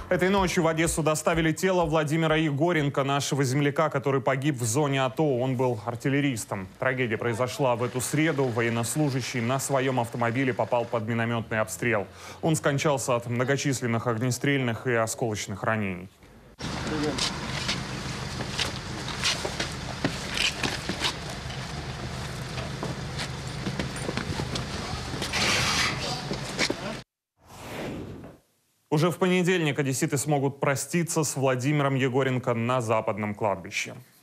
Этой ночью в Одессу доставили тело Владимира Егоренко, нашего земляка, который погиб в зоне АТО. Он был артиллеристом. Трагедия произошла в эту среду. Военнослужащий на своем автомобиле попал под минометный обстрел. Он скончался от многочисленных огнестрельных и осколочных ранений. Уже в понедельник одесситы смогут проститься с Владимиром Егоренко на Западном кладбище.